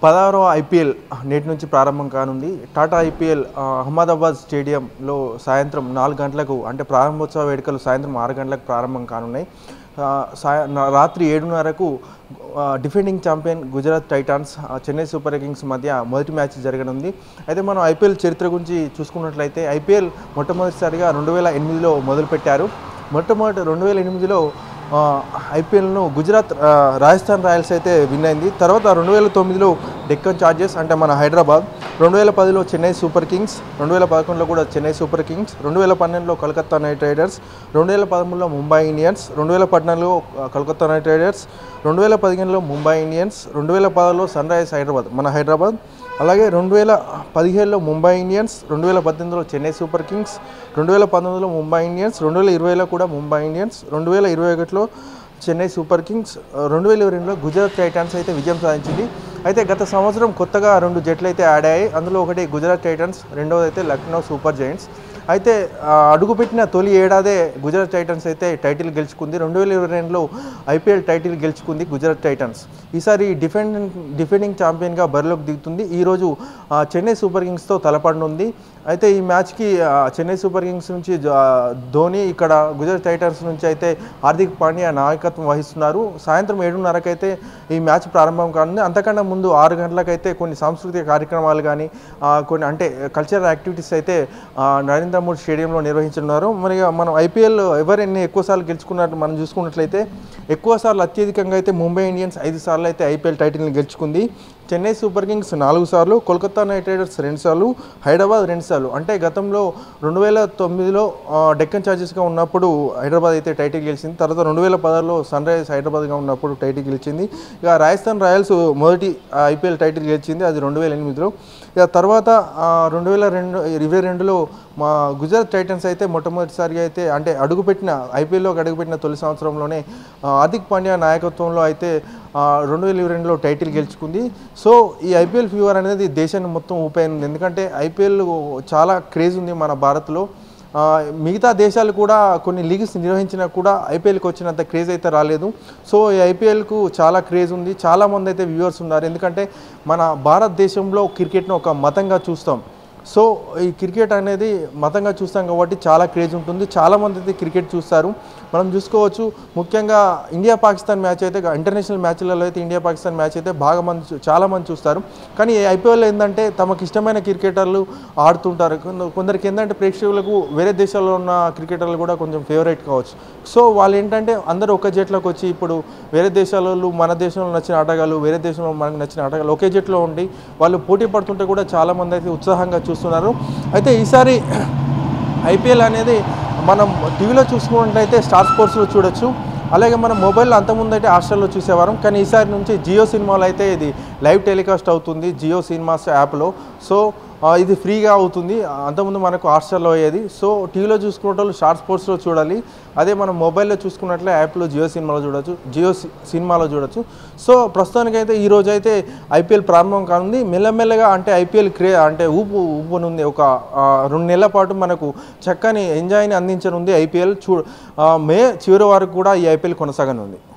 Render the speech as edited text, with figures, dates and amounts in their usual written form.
16వ IPL నేటి నుంచి ప్రారంభం కానుంది. టాటా ఐపీఎల్ అహ్మదాబాద్ స్టేడియంలో సాయంత్రం 4 గంటలకు అంటే ప్రారంభోత్సవ వేడుకలు సాయంత్రం 6 గంటలకు ప్రారంభం కానున్నాయి. రాత్రి 7:30కు defending champion Gujarat titans Chennai super kings మధ్య మొదటి మ్యాచ్ జరగనుంది. అయితే మనం ఐపీఎల్ చరిత్ర గురించి చూసుకున్నట్లయితే ఐపీఎల్ మొట్టమొదటిసారిగా 2008లో మొదలుపెట్టారు. మొట్టమొదటి 2008లో ఐపీఎల్ను గుజరాత్ రాజస్థాన్ రాయల్స్ అయితే విన్ అయింది. తర్వాత 2009లో డెక్కన్ చార్జర్స్ అంటే మన హైదరాబాద్, 2010లో చెన్నై సూపర్ కింగ్స్, 2011లో కూడా చెన్నై సూపర్ కింగ్స్, 2012లో కోల్కతా నైట్ రైడర్స్, 2013లో ముంబై ఇండియన్స్, 2014లో కోల్కతా నైట్ రైడర్స్, 2015లో ముంబై ఇండియన్స్, 2016లో సన్ రైజర్స్ హైదరాబాద్ మన హైదరాబాద్, అలాగే 2017లో ముంబై ఇండియన్స్, 2018లో చెన్నై సూపర్ కింగ్స్, 2019లో ముంబై ఇండియన్స్, 2020లో కూడా ముంబై ఇండియన్స్, 2021లో చెన్నై సూపర్ కింగ్స్, 2022లో గుజరాత్ టైటాన్స్ అయితే విజయం సాధించింది. అయితే గత సంవత్సరం కొత్తగా 2 జట్లు అయితే యాడ్ అయ్యాయి. అందులో ఒకటి గుజరాత్ టైటన్స్, రెండవది అయితే లక్నో సూపర్ జైంట్స్. అయితే అడుగుపెట్టిన తొలి ఏడాదే గుజరాత్ టైటన్స్ అయితే టైటిల్ గెలుచుకుంది. 2022లో ఐపీఎల్ టైటిల్ గెలుచుకుంది గుజరాత్ టైటన్స్. ఈసారి డిఫెండింగ్ ఛాంపియన్గా బరిలోకి దిగుతుంది. ఈరోజు చెన్నై సూపర్ కింగ్స్తో తలపడనుంది. అయితే ఈ మ్యాచ్కి చెన్నై సూపర్ కింగ్స్ నుంచి ధోని, ఇక్కడ గుజరాత్ టైటన్స్ నుంచి అయితే హార్దిక్ పాండ్యా నాయకత్వం వహిస్తున్నారు. సాయంత్రం 7:30కి అయితే ఈ మ్యాచ్ ప్రారంభం కానుంది. అంతకన్నా ముందు 6 గంటలకైతే కొన్ని సాంస్కృతిక కార్యక్రమాలు కానీ కొన్ని అంటే కల్చరల్ యాక్టివిటీస్ అయితే నరేంద్ర మోడీ స్టేడియంలో నిర్వహించున్నారు. మరి మనం ఐపీఎల్ ఎవరెన్ని ఎక్కువసార్లు గెలుచుకున్నట్టు మనం చూసుకున్నట్లయితే ఎక్కువసార్లు అత్యధికంగా అయితే ముంబై ఇండియన్స్ 5 సార్లు అయితే ఐపీఎల్ టైటిల్ని గెలుచుకుంది. చెన్నై సూపర్ కింగ్స్ 4 సార్లు, కోల్కతా నైట్ రైడర్స్ 2 సార్లు, హైదరాబాద్ 2 సార్లు. అంటే గతంలో 2009లో డెక్కన్ చార్జర్స్గా ఉన్నప్పుడు హైదరాబాద్ అయితే టైటిల్ గెలిచింది. తర్వాత 2016లో సన్ రైజర్స్ హైదరాబాద్గా ఉన్నప్పుడు టైటిల్ గెలిచింది. ఇక రాజస్థాన్ రాయల్స్ మొదటి ఐపీఎల్ టైటిల్ గెలిచింది, అది 2008లో. ఇక తర్వాత 2022లో మా గుజరాత్ టైటన్స్ అయితే మొట్టమొదటిసారిగా అయితే అంటే ఐపీఎల్లోకి అడుగుపెట్టిన తొలి సంవత్సరంలోనే హార్దిక్ పాండ్యా నాయకత్వంలో అయితే 2022లో టైటిల్ గెలుచుకుంది. సో ఈ ఐపీఎల్ ఫీవర్ అనేది దేశాన్ని మొత్తం ఊపైంది. ఎందుకంటే ఐపీఎల్ చాలా క్రేజ్ ఉంది మన భారత్లో. మిగతా దేశాలు కూడా కొన్ని లీగ్స్ నిర్వహించినా కూడా ఐపీఎల్కి వచ్చినంత క్రేజ్ అయితే రాలేదు. సో ఈ ఐపీఎల్కు చాలా క్రేజ్ ఉంది, చాలామంది అయితే వ్యూవర్స్ ఉన్నారు. ఎందుకంటే మన భారతదేశంలో క్రికెట్ను ఒక మతంగా చూస్తాం. సో ఈ క్రికెట్ అనేది మతంగా చూస్తాం కాబట్టి చాలా క్రేజ్ ఉంటుంది, చాలామంది అయితే క్రికెట్ చూస్తారు. మనం చూసుకోవచ్చు, ముఖ్యంగా ఇండియా పాకిస్తాన్ మ్యాచ్ అయితే ఇంటర్నేషనల్ మ్యాచ్లలో అయితే ఇండియా పాకిస్తాన్ మ్యాచ్ అయితే చాలామంది చూస్తారు. కానీ ఐపీఎల్ ఏంటంటే తమకు ఇష్టమైన క్రికెటర్లు ఆడుతుంటారు. కొందరికి ఏంటంటే ప్రేక్షకులకు వేరే దేశాల్లో ఉన్న క్రికెటర్లు కూడా కొంచెం ఫేవరెట్ కావచ్చు. సో వాళ్ళు ఏంటంటే అందరూ ఒక జట్లోకి వచ్చి ఇప్పుడు వేరే దేశాలలో మన దేశంలో నచ్చిన ఆటగాళ్ళు, వేరే దేశంలో మనకు నచ్చిన ఆటగాళ్ళు ఒకే జట్లో ఉండి వాళ్ళు పోటీ పడుతుంటే కూడా చాలామంది అయితే ఉత్సాహంగా చూస్తున్నారు. అయితే ఈసారి ఐపీఎల్ అనేది మనం టీవీలో చూసుకున్నట్టయితే స్టార్ స్పోర్ట్స్లో చూడొచ్చు. అలాగే మనం మొబైల్లో అంతకుముందు అయితే హాట్‌స్టార్లో చూసేవారం. కానీ ఈసారి నుంచి జియో సినిమాలో అయితే ఇది లైవ్ టెలికాస్ట్ అవుతుంది జియో సినిమాస్ యాప్లో. సో ఇది ఫ్రీగా అవుతుంది. అంతకుముందు మనకు హాట్‌స్టార్లో అయ్యేది. సో టీవీలో చూసుకునేటోళ్ళు స్టార్ స్పోర్ట్స్లో చూడాలి. అదే మనం మొబైల్లో చూసుకున్నట్లే యాప్లో జియో సినిమాలో చూడొచ్చు. సో ప్రస్తుతానికైతే ఈరోజు అయితే ఐపీఎల్ ప్రారంభం కానుంది. మెల్లమెల్లగా అంటే ఐపీఎల్ అంటే ఊపనుంది. ఒక 2 నెలల పాటు మనకు చక్కని ఎంజాయ్ని అందించనుంది ఐపీఎల్. మే చివరి వరకు కూడా ఈ ఐపీఎల్ కొనసాగనుంది.